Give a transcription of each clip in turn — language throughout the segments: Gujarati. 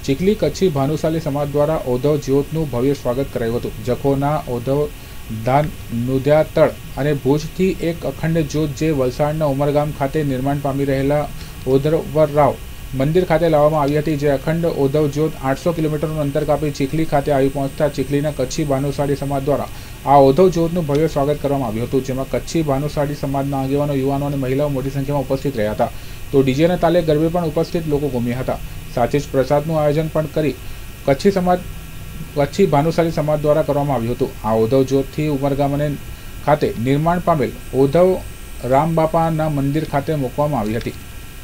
ચીખલી કચ્છી ભાનુશાલી સમાજ દ્વારા ઓધવ જ્યોતનું ભવ્ય સ્વાગત કરાયું હતું। જખોના ઓધવ ધાન નુદ્યાતળ અને ભુજથી એક અખંડ જ્યોત જે વલસાડના ઉમરગામ ખાતે નિર્માણ પામી રહેલા ઓધવરાવ મંદિર ખાતે લાવવામાં આવી હતી। જે અખંડ ઓધવ જ્યોત 800 કિલોમીટરનું અંતર કાપી ચીખલી ખાતે આવી પહોંચતા ચીખલીના કચ્છી ભાનુશાળી સમાજ દ્વારા આ ઓધવ જ્યોતનું ભવ્ય સ્વાગત કરવામાં આવ્યું હતું, જેમાં કચ્છી ભાનુશાળી સમાજના આગેવાનો, યુવાનો અને મહિલાઓ મોટી સંખ્યામાં ઉપસ્થિત રહ્યા હતા। તો ડીજેના તાલે ગરબે પણ ઉપસ્થિત લોકો ઘૂમ્યા હતા। સાથે જ પ્રસાદનું આયોજન પણ કરી કચ્છી ભાનુશાળી સમાજ દ્વારા કરવામાં આવ્યું હતું। આ ઓધવ જ્યોતથી ઉમરગામ અને ખાતે નિર્માણ પામેલ ઓધવ રામબાપાના મંદિર ખાતે મૂકવામાં આવી હતી।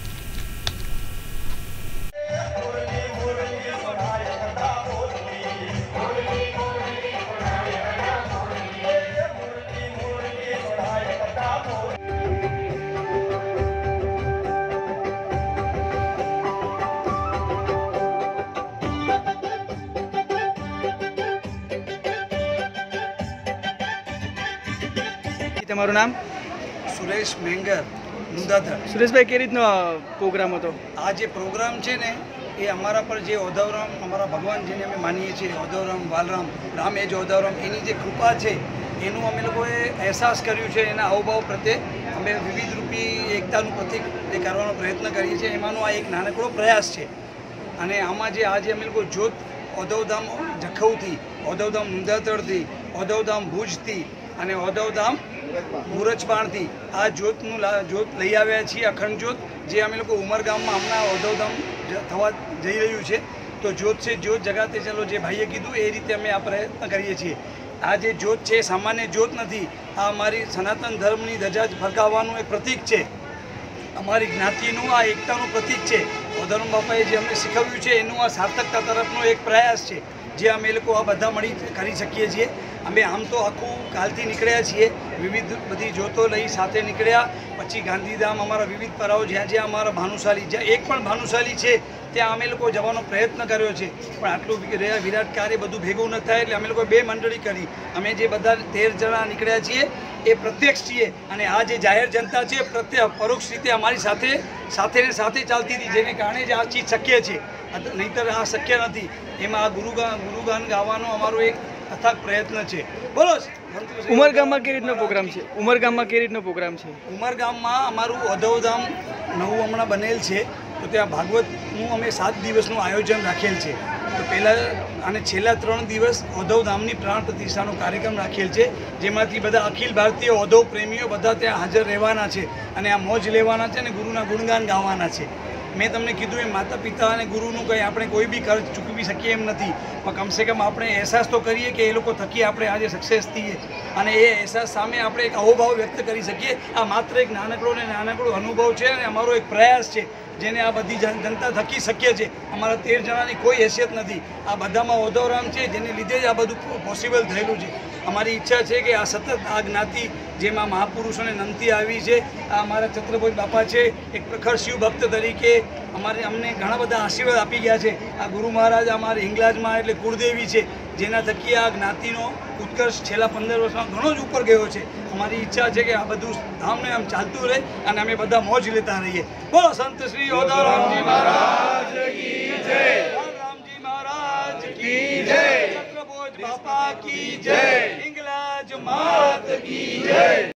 તમારું નામ? સુરેશ મેંગર, નુદાધર। સુરેશભાઈ, કઈ રીતનો પ્રોગ્રામ હતો? આ જે પ્રોગ્રામ છે ને એ અમારા પર જે ઓધવરામ, અમારા ભગવાન જેને અમે માનીએ છીએ, ઓધવરામ વાલરામ, રામ એ જ ઓધવરામ, એની જે કૃપા છે એનું અમે લોકોએ અહેસાસ કર્યું છે। એના હાવભાવ પ્રત્યે અમે વિવિધ રૂપી એકતાનું પ્રતીક એ કરવાનો પ્રયત્ન કરીએ છીએ। એમાંનો આ એક નાનકડો પ્રયાસ છે। અને આમાં જે આજે અમે લોકો જ્યોત ઓધવધામ જખૌથી, ઓધવધામ નુદાતળથી, ઓધવધામ ભુજથી અને ઓધવધામ મુરજપાણથી આ જ્યોત લઈ આવ્યા છીએ, અખંડ જ્યોત, જે અમે લોકો ઉમરગામમાં હમણાં ઓધવધામ થવા જઈ રહ્યું છે। તો જ્યોત છે, જ્યોત જગાતે ચલો, જે ભાઈએ કીધું એ રીતે અમે આ પ્રયત્ન કરીએ છીએ। આ જે જ્યોત છે સામાન્ય જ્યોત નથી, આ અમારી સનાતન ધર્મની ધજા ફરકાવવાનું એક પ્રતીક છે, અમારી જ્ઞાતિનું આ એકતાનું પ્રતીક છે। ઓધવરામ બાપાએ જે અમને શીખવ્યું છે એનું આ સાર્થકતા તરફનો એક પ્રયાસ છે, જે અમે લોકો આ બધા મળી કરી શકીએ છીએ। અમે આમ તો આખું કાલથી નીકળ્યા છીએ, વિવિધ બધી જ્યોતો લઈ સાથે નીકળ્યા, પછી ગાંધીધામ, અમારા વિવિધ પરાઓ જ્યાં જ્યાં અમારા ભાનુશાલી, જ્યાં એક પણ ભાનુશાલી છે ત્યાં અમે લોકો જવાનો પ્રયત્ન કર્યો છે, પણ આટલું વિરાટ કાર્ય બધું ભેગું ન થાય એટલે અમે લોકો 2 મંડળી કરી। અમે જે બધા 13 જણા નીકળ્યા છીએ એ પ્રત્યક્ષ છીએ, અને આ જે જાહેર જનતા છે પરોક્ષ રીતે અમારી સાથે ચાલતી હતી, જેને કારણે જ આ ચીજ શક્ય છે, નહીંતર આ શક્ય નથી। એમાં આ ગુરુગાન ગાવાનો અમારો એક અથાગ પ્રયત્ન છે। બોલો। ઉમરગામમાં કઈ રીતનો પ્રોગ્રામ છે? ઉમરગામમાં અમારું ઓધવધામ નવું હમણાં બનેલ છે, તો ત્યાં ભાગવતનું અમે 7 દિવસનું આયોજન રાખેલ છે। તો પહેલાં અને છેલ્લા 3 દિવસ ઓધવધામની પ્રાણ પ્રતિષ્ઠાનો કાર્યક્રમ રાખેલ છે, જેમાંથી બધા અખિલ ભારતીય ઓધવ પ્રેમીઓ બધા ત્યાં હાજર રહેવાના છે અને આ મોજ લેવાના છે અને ગુરુના ગુણગાન ગાવાના છે। મેં તમને કીધું એમ માતા પિતા અને ગુરુનું કંઈ આપણે કોઈ બી ખર્ચ ચૂકવી શકીએ એમ નથી, પણ કમસે કમ આપણે અહેસાસ તો કરીએ કે એ લોકો થકી આપણે આજે સક્સેસ થઈએ, અને એ અહેસાસ સામે આપણે એક અહોભાવ વ્યક્ત કરી શકીએ। આ માત્ર એક નાનકડો અનુભવ છે અને અમારો એક પ્રયાસ છે, જેને આ બધી જનતા થકી શક્ય છે। અમારા 13 જણાની કોઈ હેસિયત નથી, આ બધામાં ઓધવરામ છે, જેને લીધે જ આ બધું પોસિબલ થયેલું છે। અમારી ઈચ્છા છે કે આ સતત આ જ્ઞાતિ જેમાં મહાપુરુષોને નમતી આવી છે, આ અમારા છત્રપતિ બાપા છે, એક પ્રખર શિવ ભક્ત તરીકે અમને ઘણા બધા આશીર્વાદ આપી ગયા છે। આ ગુરુ મહારાજ અમારે હિંગલાજમાં એટલે કુળદેવી છે, જેના થકી આ જ્ઞાતિનો ઉત્કર્ષ છેલ્લા 15 વર્ષમાં ઘણો જ ઉપર ગયો છે। અમારી ઈચ્છા છે કે આ બધું ધામને આમ ચાલતું રહે અને અમે બધા મોજ લેતા રહીએ। બોલો સંત શ્રી ઓધવરામજી મહારાજ કી જય, રામજી મહારાજ કી જય, છત્રપતિ બાપા કી જય, હિંગલાજ માત કી જય।